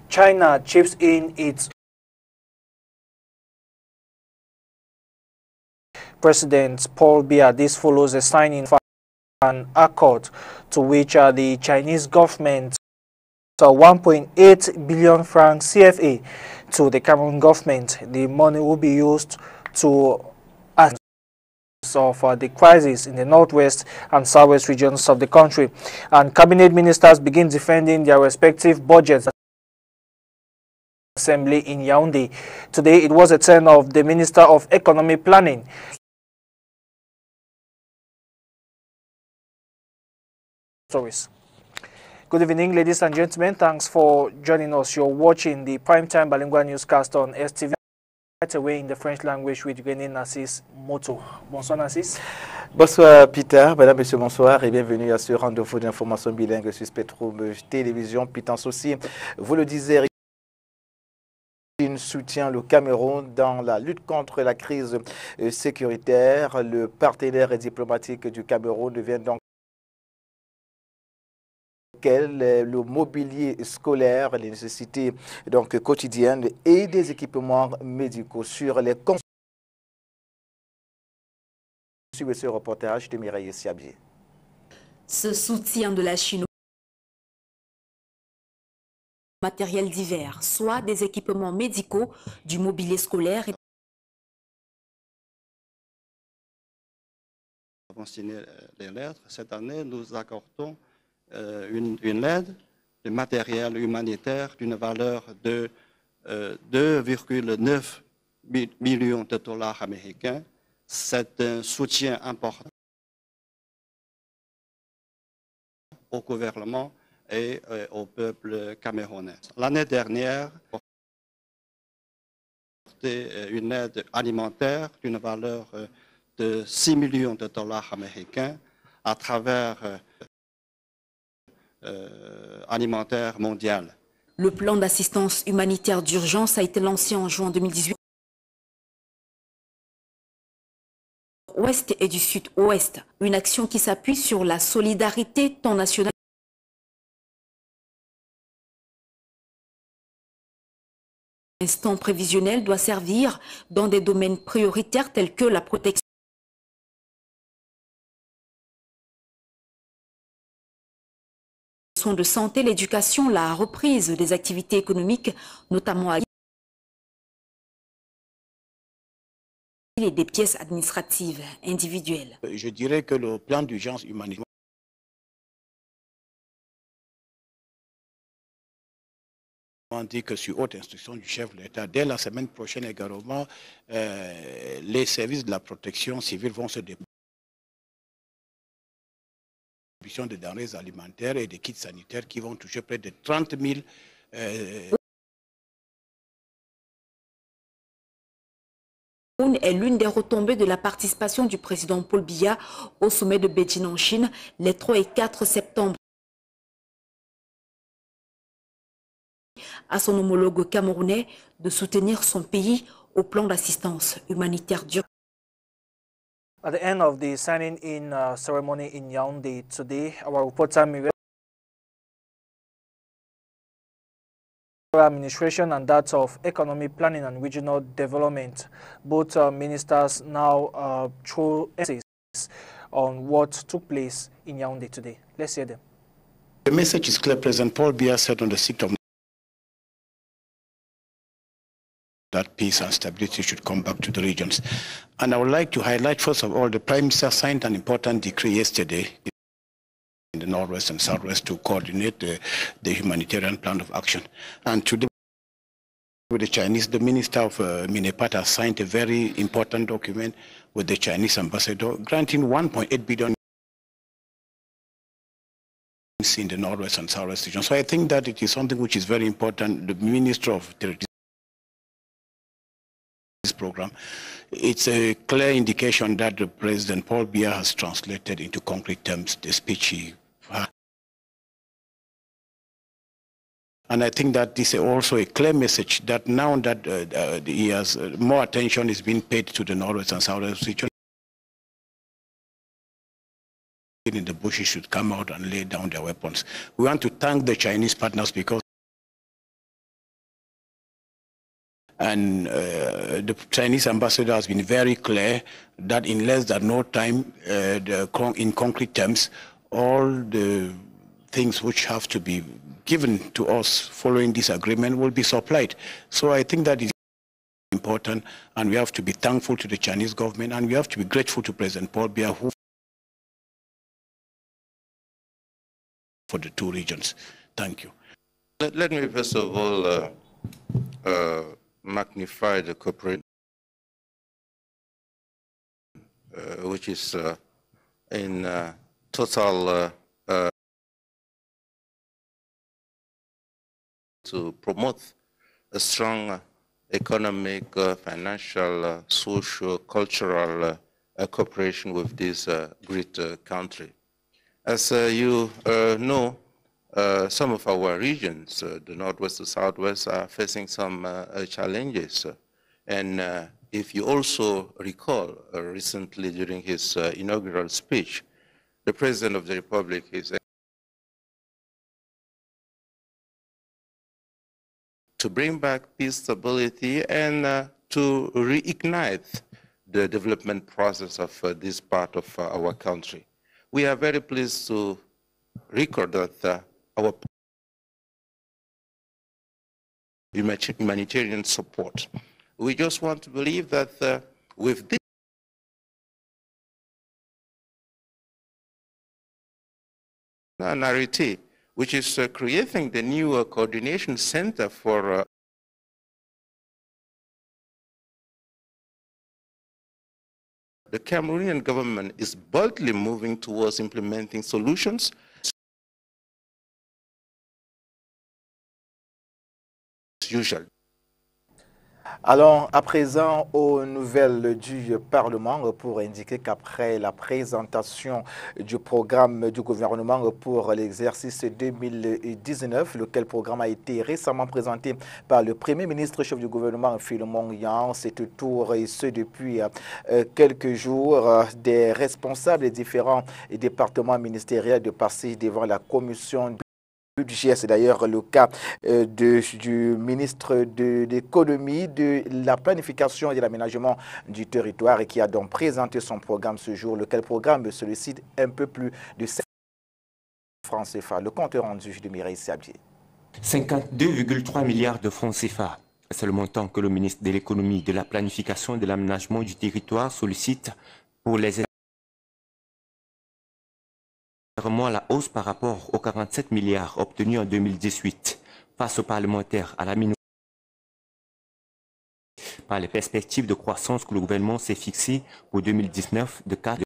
China chips in its President Paul Biya. This follows a signing of an accord to which the Chinese government 1.8 billion francs CFA to the Cameroon government. The money will be used to of the crisis in the northwest and southwest regions of the country. And cabinet ministers begin defending their respective budgets assembly in Yaoundé. Today it was a turn of the Minister of Economic Planning. Stories. Good evening, ladies and gentlemen. Thanks for joining us. You're watching the primetime bilingual newscast on STV. Right away in the French language with René Narcisse Moto. Bonsoir Narcisse. Bonsoir Peter, mesdames, messieurs, bonsoir et bienvenue à ce rendez-vous d'information bilingue sur Spectrum Télévision. Pitance aussi, vous le disiez, soutient le Cameroun dans la lutte contre la crise sécuritaire. Le partenaire diplomatique du Cameroun devient donc le mobilier scolaire, les nécessités donc quotidiennes et des équipements médicaux sur les consommateurs. Suivez ce reportage de Mireille Siabier. Ce soutien de la Chine au matériel divers, soit des équipements médicaux, du mobilier scolaire et avons signé les lettres. Cette année, nous accordons une aide de matériel humanitaire d'une valeur de 2,9 millions de dollars américains. C'est un soutien important au gouvernement et au peuple camerounais. L'année dernière, une aide alimentaire d'une valeur de 6 millions de dollars américains à travers alimentaire mondial. Le plan d'assistance humanitaire d'urgence a été lancé en juin 2018. Ouest et du Sud-Ouest, une action qui s'appuie sur la solidarité tant nationale. L'instant prévisionnel doit servir dans des domaines prioritaires tels que la protection de santé, l'éducation, la reprise des activités économiques, notamment et des pièces administratives individuelles. Je dirais que le plan d'urgence humanitaire on dit que sur haute instruction du chef de l'État, dès la semaine prochaine également, les services de la protection civile vont se déployer de denrées alimentaires et des kits sanitaires qui vont toucher près de 30 000 est l'une des retombées de la participation du président Paul Biya au sommet de Beijing en Chine les 3 et 4 septembre. À son homologue camerounais de soutenir son pays au plan d'assistance humanitaire d'urgence. At the end of the signing-in ceremony in Yaoundé today, our reporter Mireille Administration and that of Economic Planning and Regional Development. Both ministers now throw essays on what took place in Yaoundé today. Let's hear them. The message is clear. President Paul Biya said on the 6th of that peace and stability should come back to the regions. And I would like to highlight, first of all, the Prime Minister signed an important decree yesterday in the Northwest and Southwest to coordinate the humanitarian plan of action. And today, with the Chinese, the Minister of Minepata signed a very important document with the Chinese ambassador, granting 1.8 billion in the Northwest and Southwest region. So I think that it is something which is very important. The Minister of Territory this program, it's a clear indication that the President Paul Biya has translated into concrete terms the speech he had. And I think that this is also a clear message that now that he has more attention is being paid to the Northwest and Southwest region, in the bushes should come out and lay down their weapons. We want to thank the Chinese partners because And the Chinese ambassador has been very clear that in less than no time, in concrete terms, all the things which have to be given to us following this agreement will be supplied. So I think that is important, and we have to be thankful to the Chinese government, and we have to be grateful to President Paul Biya who for the two regions. Thank you. Let me first of all magnify the cooperation, which is in total to promote a strong economic, financial, social, cultural cooperation with this great country. As you know, some of our regions, the Northwest to Southwest, are facing some challenges. And if you also recall, recently during his inaugural speech, the President of the Republic is to bring back peace, stability, and to reignite the development process of this part of our country. We are very pleased to record that our humanitarian support. We just want to believe that with this narrative, which is creating the new coordination center for the Cameroonian government is boldly moving towards implementing solutions as usual. Allons à présent aux nouvelles du Parlement pour indiquer qu'après la présentation du programme du gouvernement pour l'exercice 2019, lequel programme a été récemment présenté par le Premier ministre chef du gouvernement Philemon Yang, c'est tour et ce depuis quelques jours, des responsables des différents départements ministériels de passer devant la commission budget. C'est d'ailleurs le cas du ministre de l'économie, de la planification et de l'aménagement du territoire et qui a donc présenté son programme ce jour, lequel programme sollicite un peu plus de 5 francs CFA. Le compte rendu de Mireille Sabier. 52,3 milliards de francs CFA. C'est le montant que le ministre de l'économie, de la planification et de l'aménagement du territoire sollicite pour les à la hausse par rapport aux 47 milliards obtenus en 2018 face aux parlementaires à la minorité par les perspectives de croissance que le gouvernement s'est fixées pour 2019 de 4.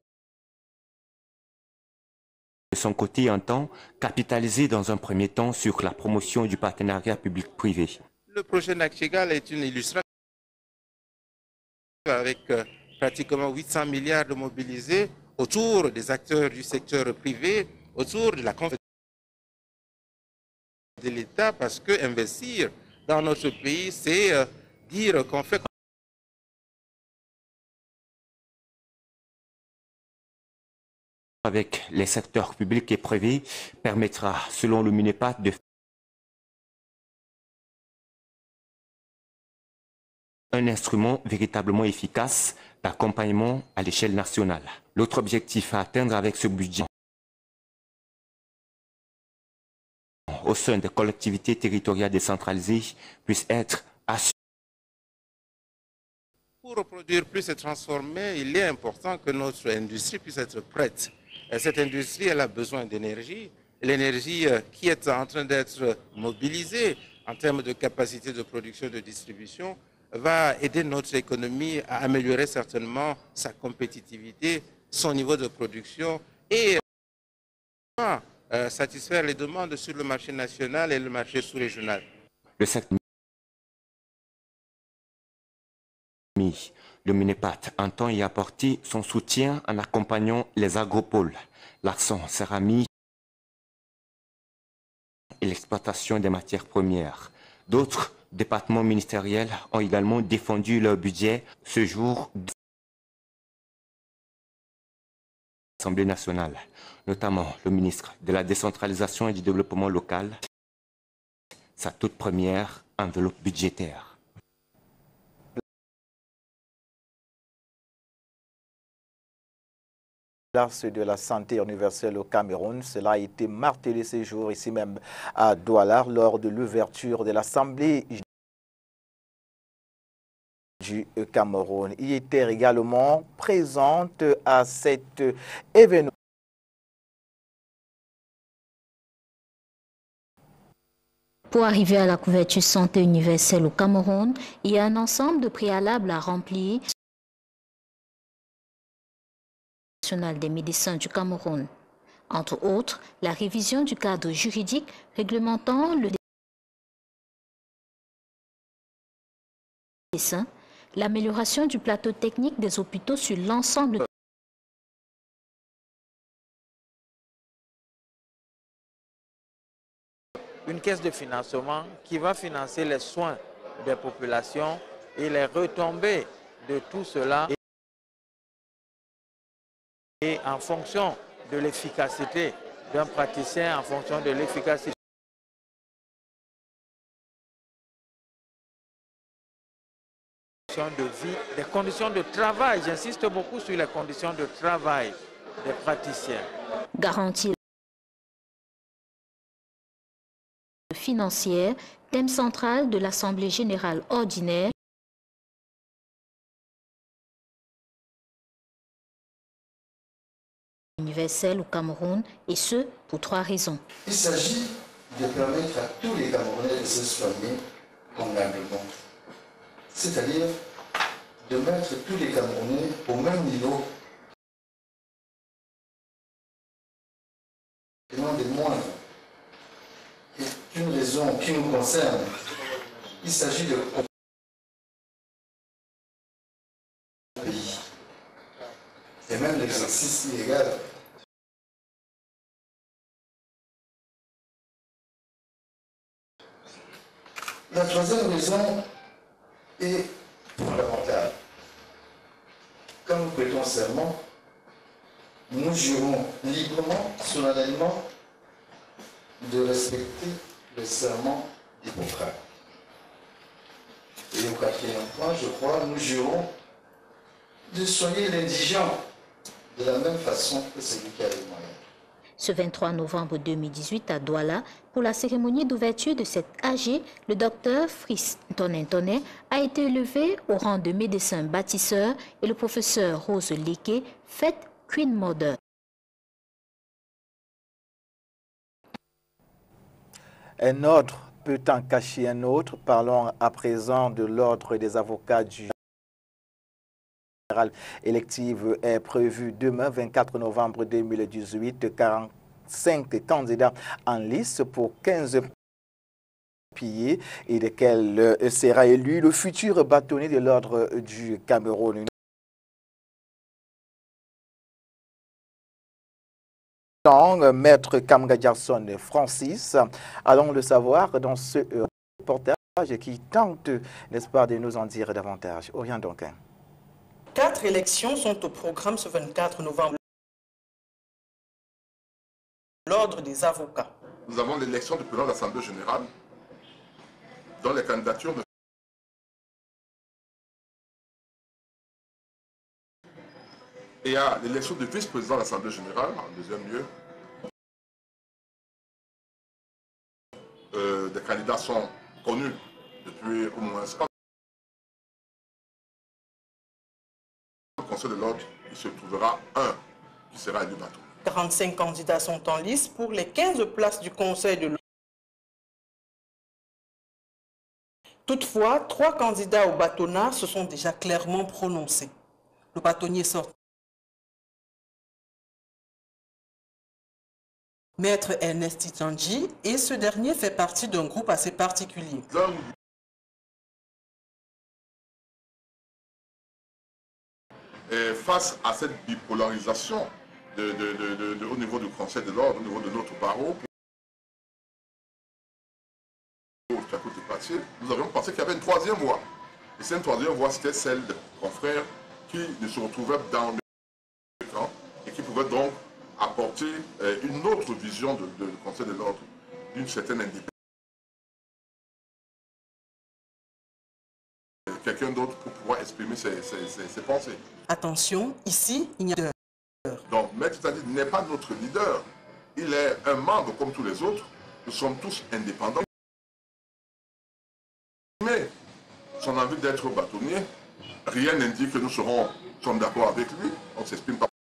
De son côté, il entend capitaliser dans un premier temps sur la promotion du partenariat public-privé. Le projet Nakchigal est une illustration avec pratiquement 800 milliards de mobilisés autour des acteurs du secteur privé, autour de la conférence de l'État, parce que investir dans notre pays, c'est dire qu'on fait avec les secteurs publics et privés permettra, selon le MINEPAT, de un instrument véritablement efficace d'accompagnement à l'échelle nationale. L'autre objectif à atteindre avec ce budget au sein des collectivités territoriales décentralisées puisse être assuré. Pour reproduire plus et transformer, il est important que notre industrie puisse être prête. Et cette industrie, elle a besoin d'énergie. L'énergie qui est en train d'être mobilisée en termes de capacité de production et de distribution va aider notre économie à améliorer certainement sa compétitivité, son niveau de production et satisfaire les demandes sur le marché national et le marché sous-régional. Le secteur le MINEPAT entend y apporter son soutien en accompagnant les agropoles. L'accent sera mis et l'exploitation des matières premières. D'autres départements ministériels ont également défendu leur budget ce jour de l'Assemblée nationale, notamment le ministre de la décentralisation et du développement local, sa toute première enveloppe budgétaire. place de la santé universelle au Cameroun. Cela a été martelé ces jours ici même à Douala lors de l'ouverture de l'Assemblée du Cameroun. Il était également présente à cet événement. Pour arriver à la couverture santé universelle au Cameroun, il y a un ensemble de préalables à remplir. National des médecins du Cameroun. Entre autres, la révision du cadre juridique réglementant le médecin, l'amélioration du plateau technique des hôpitaux sur l'ensemble une caisse de financement qui va financer les soins des populations et les retombées de tout cela. Et en fonction de l'efficacité d'un praticien, en fonction de l'efficacité de vie, des conditions de travail, j'insiste beaucoup sur les conditions de travail des praticiens. Garantir financière, thème central de l'Assemblée générale ordinaire. Universel au Cameroun, et ce, pour 3 raisons. Il s'agit de permettre à tous les Camerounais de se soigner convenablement. C'est-à-dire de mettre tous les Camerounais au même niveau et non des moindres. C'est une raison qui nous concerne. Il s'agit de pays et même l'exercice illégal. La troisième raison est fondamentale. Quand nous prêtons serment, nous jurons librement, solennellement, de respecter le serment d'Hippocrate. Et au 4e point, je crois, nous jurons de soigner l'indigent de la même façon que celui qui a les moyens. Ce 23 novembre 2018 à Douala, pour la cérémonie d'ouverture de cette AG, le docteur Fris Ntoné a été élevé au rang de médecin bâtisseur et le professeur Rose Leke fait Queen Mother. Un ordre peut en cacher un autre. Parlons à présent de l'ordre des avocats du général élective est prévue demain, 24 novembre 2018. 45 candidats en liste pour 15 piliers et desquels sera élu le futur bâtonnier de l'ordre du Cameroun. Maître Kamga Jackson Francis, allons le savoir dans ce reportage qui tente, n'est-ce pas, de nous en dire davantage. Orient Duncan. 4 élections sont au programme ce 24 novembre. L'ordre des avocats. Nous avons l'élection du président de l'Assemblée générale, dont les candidatures de... Et il y a l'élection du vice-président de l'Assemblée générale, en deuxième lieu. Des candidats sont connus depuis au moins 5 ans. Le Conseil de l'ordre, il se trouvera un qui sera élu bâton. 45 candidats sont en liste pour les 15 places du Conseil de l'ordre. Toutefois, 3 candidats au bâtonnat se sont déjà clairement prononcés. Le bâtonnier sort. Maître Ernest Itandji, et ce dernier fait partie d'un groupe assez particulier. Et face à cette bipolarisation au niveau du Conseil de l'ordre, au niveau de notre barreau, nous avions pensé qu'il y avait une troisième voie. Et cette troisième voie, c'était celle des confrères qui se retrouvaient dans le camp et qui pouvaient donc apporter une autre vision du Conseil de l'ordre, d'une certaine indépendance. Quelqu'un d'autre pour pouvoir exprimer ses pensées. Attention, ici, il n'y a pas d'heure. Donc Maître Tadi n'est pas notre leader. Il est un membre comme tous les autres. Nous sommes tous indépendants. Mais son envie d'être bâtonnier, rien n'indique que nous sommes d'accord avec lui. On ne s'exprime pas.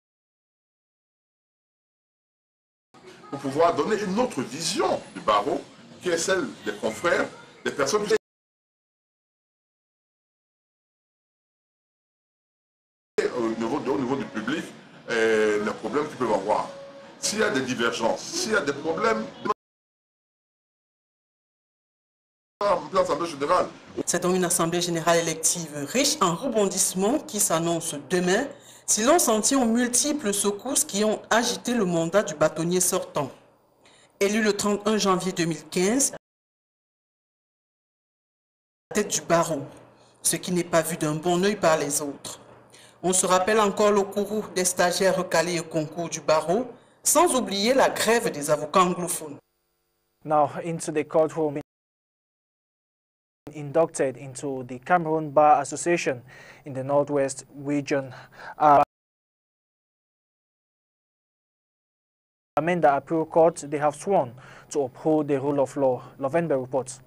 Pour pouvoir donner une autre vision du barreau, qui est celle des confrères, des personnes qui au niveau du public, les problèmes qu'ils peuvent avoir. S'il y a des divergences, s'il y a des problèmes, l'Assemblée générale. C'est donc une Assemblée générale élective riche en rebondissements qui s'annonce demain, si l'on s'en tient aux multiples secousses qui ont agité le mandat du bâtonnier sortant. Élu le 31 janvier 2015, à la tête du barreau, ce qui n'est pas vu d'un bon œil par les autres. On se rappelle encore le courroux des stagiaires recalés au concours du barreau, sans oublier la grève des avocats anglophones. Now into the courtroom. Inducted into the Cameroon Bar Association in the Northwest region. Amenda Appeal Court, they have sworn to uphold the rule of law. Lovenberg reports.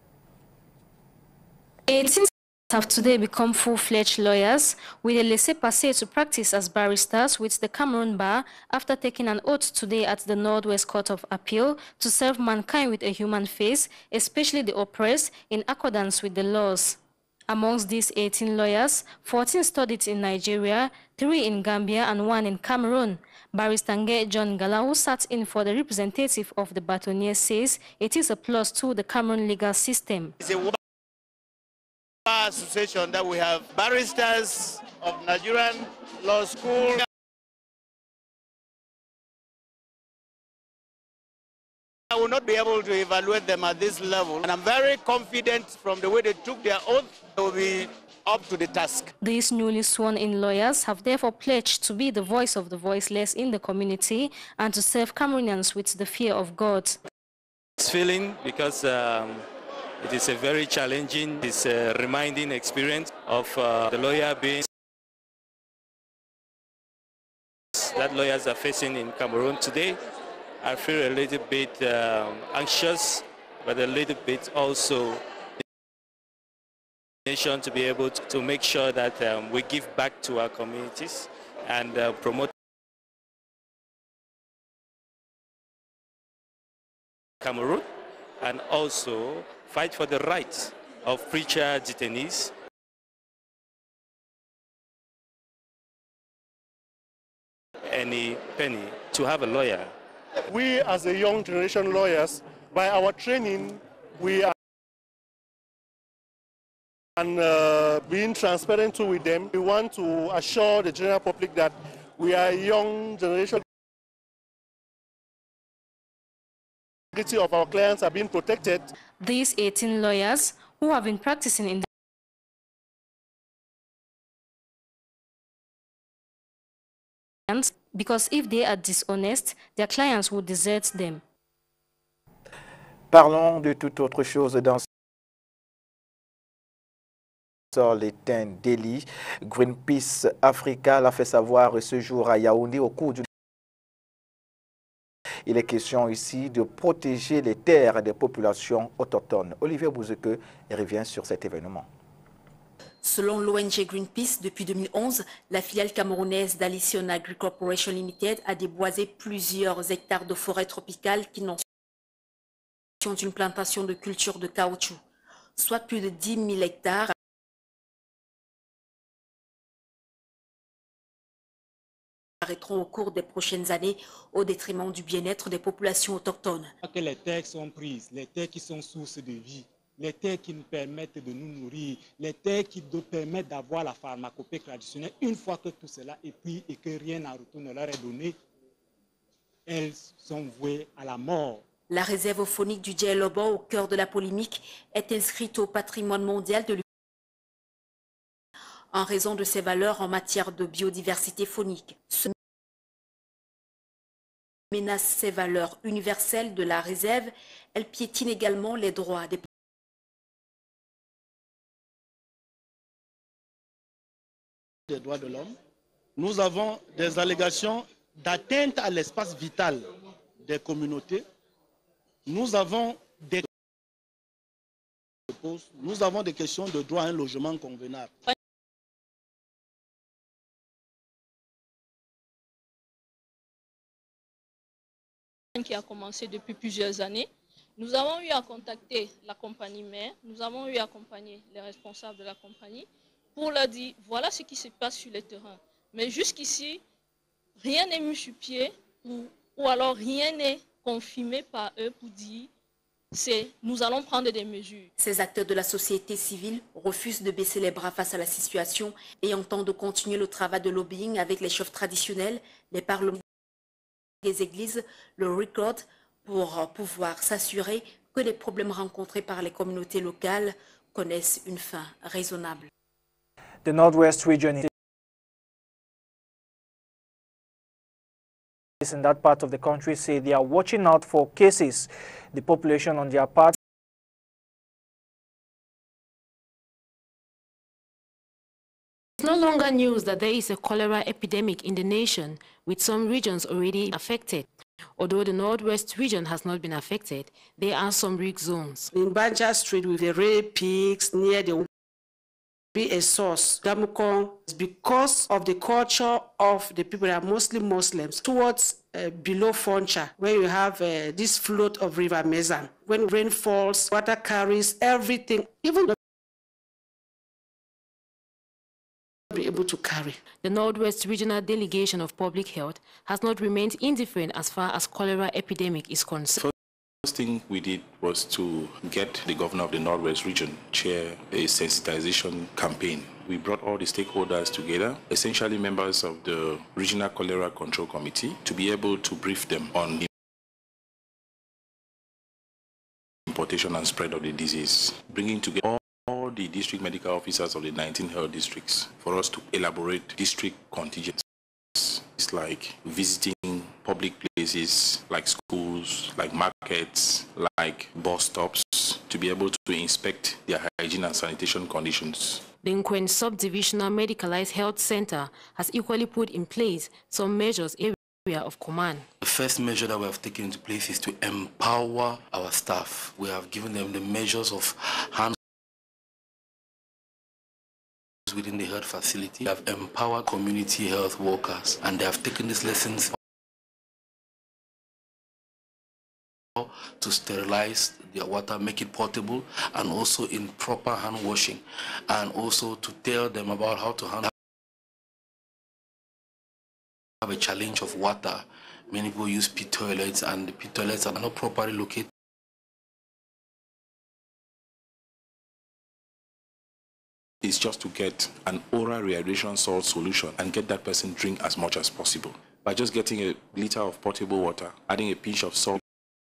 18 have today become full-fledged lawyers with a laissez-passer to practice as barristers with the Cameroon Bar after taking an oath today at the Northwest Court of Appeal to serve mankind with a human face, especially the oppressed, in accordance with the laws. Amongst these 18 lawyers, 14 studied in Nigeria, 3 in Gambia and 1 in Cameroon. Barrister Nge John Gala, who sat in for the representative of the bâtonnier, says it is a plus to the Cameroon legal system. It's a bar association that we have barristers of Nigerian law school. I will not be able to evaluate them at this level, and I'm very confident from the way they took their oath, they will be up to the task. These newly sworn-in lawyers have therefore pledged to be the voice of the voiceless in the community and to serve Cameroonians with the fear of God. It's feeling because it is a very challenging, it's a reminding experience of the lawyer being that lawyers are facing in Cameroon today. I feel a little bit anxious, but a little bit also nation to be able to make sure that we give back to our communities and promote Cameroon, and also fight for the rights of preacher detainees. Any penny to have a lawyer. We as a young generation lawyers, by our training, we are and being transparent with them. We want to assure the general public that we are a young generation. The dignity of our clients are being protected. These 18 lawyers who have been practicing in the because if they are dishonest, their clients will desert them. Parlons de toute autre chose dans l'éteint Delhi. Greenpeace Africa l'a fait savoir ce jour à Yaoundé au cours du... Il est question ici de protéger les terres des populations autochtones. Olivier Bouzeke revient sur cet événement. Selon l'ONG Greenpeace, depuis 2011, la filiale camerounaise d'Allition Agri Corporation Limited a déboisé plusieurs hectares de forêt tropicale qui n'ont d'une plantation de culture de caoutchouc, soit plus de 10 000 hectares. Arrêteront au cours des prochaines années au détriment du bien-être des populations autochtones. Que les terres sont prises, les terres qui sont source de vie, les terres qui nous permettent de nous nourrir, les terres qui nous permettent d'avoir la pharmacopée traditionnelle, une fois que tout cela est pris et que rien en retour ne leur est donné, elles sont vouées à la mort. La réserve faunique du Djélobo, au cœur de la polémique, est inscrite au patrimoine mondial de l'UNESCO en raison de ses valeurs en matière de biodiversité faunique. Ce menace ces valeurs universelles de la réserve, elle piétine également les droits des droits de l'homme. nous avons des allégations d'atteinte à l'espace vital des communautés. Nous avons des questions de droit à un logement convenable. Qui a commencé depuis plusieurs années. Nous avons eu à contacter la compagnie mère, nous avons eu à accompagner les responsables de la compagnie pour leur dire voilà ce qui se passe sur le terrain. Mais jusqu'ici, rien n'est mis sur pied ou alors rien n'est confirmé par eux pour dire nous allons prendre des mesures. Ces acteurs de la société civile refusent de baisser les bras face à la situation et entendent de continuer le travail de lobbying avec les chefs traditionnels, les parlements, les églises, le record pour pouvoir s'assurer que les problèmes rencontrés par les communautés locales connaissent une fin raisonnable. The Northwest region in that part of the country say they are watching out for cases. The population on their part It's no longer news that there is a cholera epidemic in the nation, with some regions already affected. Although the Northwest region has not been affected, there are some risk zones. In Banja Street with the ray pigs near the be a source. Damukong is because of the culture of the people that are mostly Muslims towards below Foncha, where you have this float of River Mezan. When rain falls, water carries everything, even the be able to carry. The Northwest Regional Delegation of Public Health has not remained indifferent as far as cholera epidemic is concerned. First thing we did was to get the governor of the Northwest region chair a sensitization campaign. We brought all the stakeholders together, essentially members of the Regional Cholera Control Committee, to be able to brief them on the importation and spread of the disease, bringing together all the district medical officers of the 19 health districts for us to elaborate district contingents. It's like visiting public places like schools, like markets, like bus stops, to be able to inspect their hygiene and sanitation conditions. The Nkwen Subdivisional Medicalized Health Center has equally put in place some measures area of command. The first measure that we have taken into place is to empower our staff. We have given them the measures of hand within the health facility. They have empowered community health workers, and they have taken these lessons to sterilize their water, make it portable, and also in proper hand washing, and also to tell them about how to handle a challenge of water. Many people use pit toilets, and the pit toilets are not properly located. It's just to get an oral rehydration salt solution and get that person drink as much as possible. By just getting a liter of potable water, adding a pinch of salt,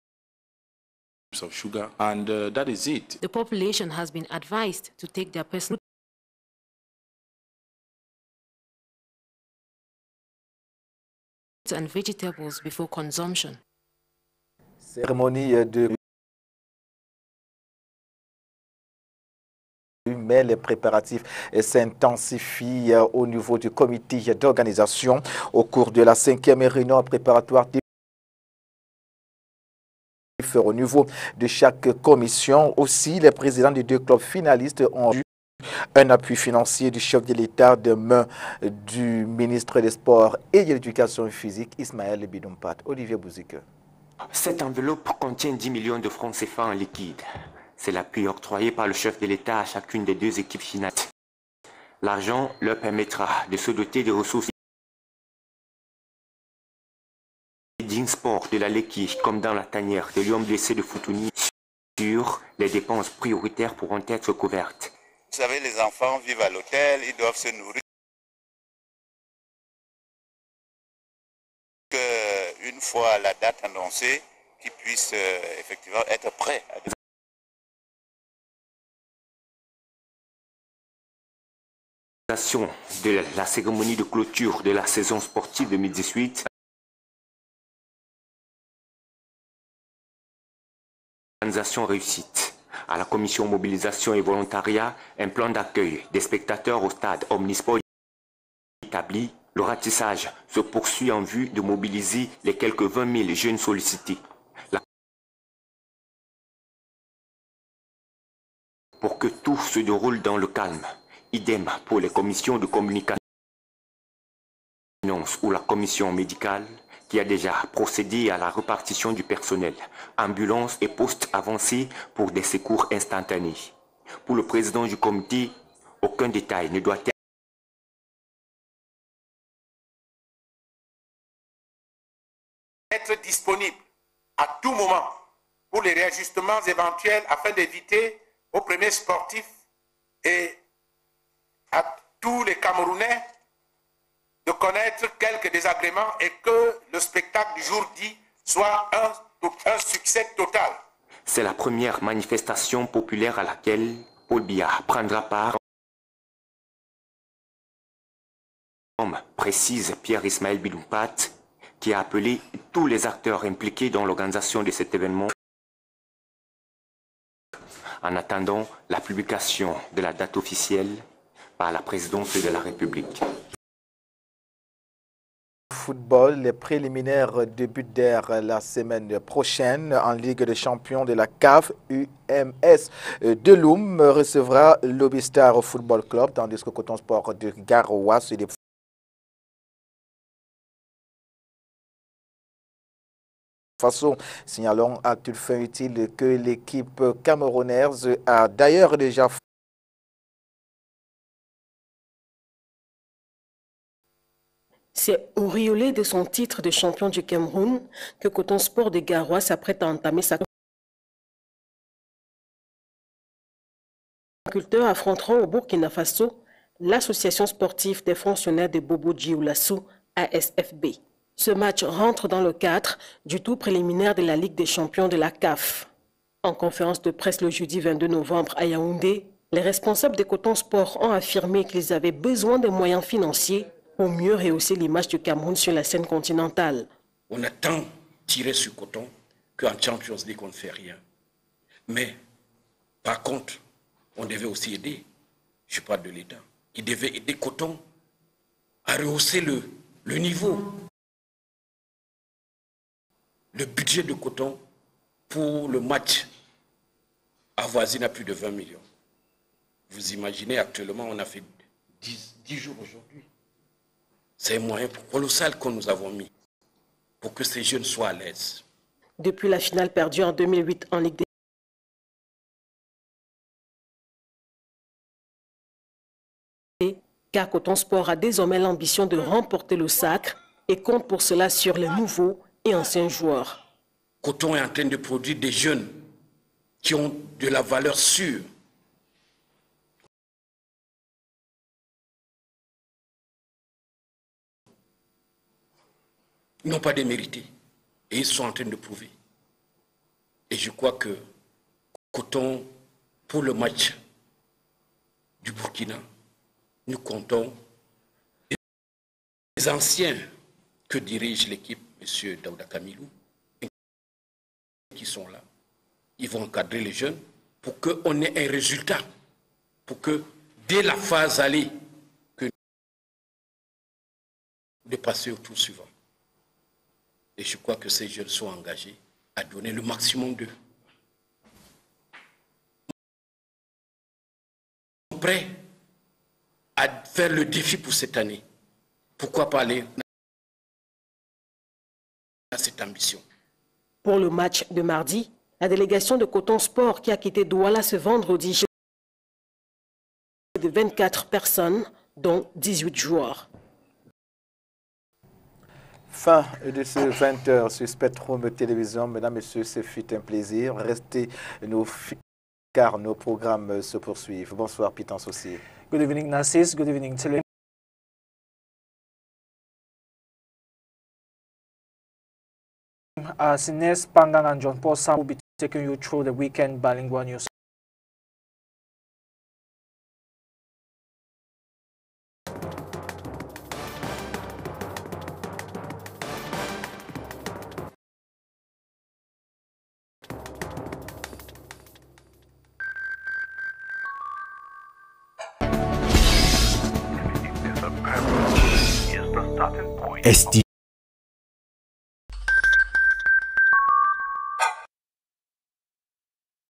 of sugar, and that is it. The population has been advised to take their personal and vegetables before consumption. Cérémonie de mais les préparatifs s'intensifient au niveau du comité d'organisation au cours de la 5e réunion préparatoire au niveau de chaque commission. Aussi, les présidents des deux clubs finalistes ont eu un appui financier du chef de l'État de main du ministre des Sports et de l'Éducation physique, Ismaël Bidumpat. Olivier Bouzike. Cette enveloppe contient 10 millions de francs CFA en liquide. C'est l'appui octroyé par le chef de l'État à chacune des deux équipes finales. L'argent leur permettra de se doter de ressources d'Insport, de la Lekki, comme dans la tanière de Lyon blessé de Foutouni. Sur les dépenses prioritaires pourront être couvertes. Vous savez, les enfants vivent à l'hôtel, ils doivent se nourrir. Une fois la date annoncée, qu'ils puissent effectivement être prêts. De la cérémonie de clôture de la saison sportive 2018. Organisation réussite. À la commission mobilisation et volontariat, un plan d'accueil des spectateurs au stade Omnisport établi. Le ratissage se poursuit en vue de mobiliser les quelques 20 000 jeunes sollicités. Pour que tout se déroule dans le calme. Idem pour les commissions de communication ou la commission médicale qui a déjà procédé à la répartition du personnel, ambulances et postes avancés pour des secours instantanés. Pour le président du comité, aucun détail ne doit être disponible à tout moment pour les réajustements éventuels afin d'éviter aux premiers sportifs et à tous les Camerounais de connaître quelques désagréments et que le spectacle du jour dit soit un succès total. C'est la première manifestation populaire à laquelle Paul Biya prendra part, précise Pierre-Ismaël Biloumpat, qui a appelé tous les acteurs impliqués dans l'organisation de cet événement en attendant la publication de la date officielle par la présidente de la République. Football, les préliminaires débutent la semaine prochaine en Ligue des champions de la CAF. UMS de Loum recevra l'Obistar Football Club, tandis que Coton Sport de Garoua se déploie. Façon, signalons à toute fin utile que l'équipe camerounaise a d'ailleurs déjà C'est auréolé de son titre de champion du Cameroun que Coton Sport de Garoua s'apprête à entamer sa agriculteurs affronteront au Burkina Faso l'association sportive des fonctionnaires de Bobo Dioulassou, ASFB. Ce match rentre dans le cadre du tour préliminaire de la Ligue des champions de la CAF. En conférence de presse le jeudi 22 novembre à Yaoundé, les responsables de Coton Sport ont affirmé qu'ils avaient besoin de moyens financiers pour mieux rehausser l'image du Cameroun sur la scène continentale. On a tant tiré sur Coton qu'en Champions League, on ne fait rien. Mais, par contre, on devait aussi aider, je parle de l'État, qui devait aider Coton à rehausser le niveau. Le budget de Coton pour le match avoisine à plus de 20 millions. Vous imaginez, actuellement, on a fait 10 jours aujourd'hui. C'est un moyen colossal que nous avons mis pour que ces jeunes soient à l'aise. Depuis la finale perdue en 2008 en Ligue des car Coton Sport a désormais l'ambition de remporter le sacre et compte pour cela sur les nouveaux et anciens joueurs. Coton est en train de produire des jeunes qui ont de la valeur sûre. Ils n'ont pas démérité et ils sont en train de prouver. Et je crois que Coton, pour le match du Burkina, nous comptons les anciens que dirige l'équipe, M. Daouda Kamilou, qui sont là. Ils vont encadrer les jeunes pour qu'on ait un résultat, pour que dès la phase aller, de passer au tour suivant. Et je crois que ces jeunes sont engagés à donner le maximum d'eux. Ils sont prêts à faire le défi pour cette année. Pourquoi pas aller à cette ambition? Pour le match de mardi, la délégation de Coton Sport qui a quitté Douala ce vendredi de 24 personnes, dont 18 joueurs. Fin de ce 20h sur Spectrum Télévision. Mesdames, Messieurs, ce fut un plaisir. Restez car nos programmes se poursuivent. Bonsoir, Pitance aussi. Good evening, Nassis. Good evening, Tele. As Ines Pangang and John Paul Sam will be taking you through the weekend bilingual news. Is ST